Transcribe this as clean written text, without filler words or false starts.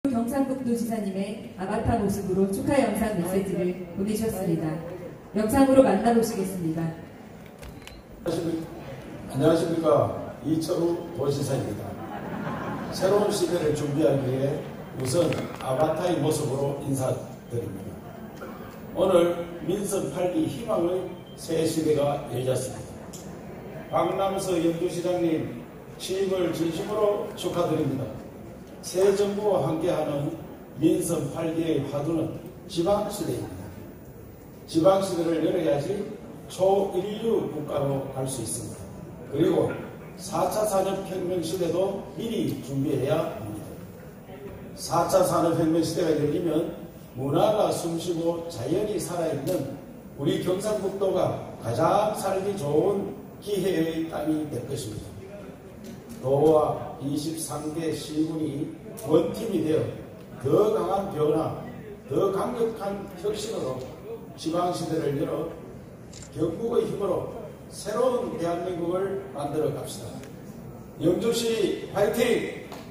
경상북도 지사님의 아바타 모습으로 축하 영상 메시지를 보내주셨습니다. 영상으로 만나보시겠습니다. 안녕하십니까. 이철우 도지사입니다. 새로운 시대를 준비하기 위해 우선 아바타의 모습으로 인사드립니다. 오늘 민선 8기 희망의 새 시대가 열렸습니다. 박남서 영주시장님 취임을 진심으로 축하드립니다. 새 정부와 함께하는 민선 8기의 화두는 지방시대입니다. 지방시대를 열어야지 초인류 국가로 갈 수 있습니다. 그리고 4차 산업혁명 시대도 미리 준비해야 합니다. 4차 산업혁명 시대가 열리면 문화가 숨쉬고 자연이 살아있는 우리 경상북도가 가장 살기 좋은 기회의 땅이 될 것입니다. 도와 23개 시군이 원팀이 되어 더 강한 변화, 더 강력한 혁신으로 지방시대를 열어 경북의 힘으로 새로운 대한민국을 만들어 갑시다. 영주시 화이팅!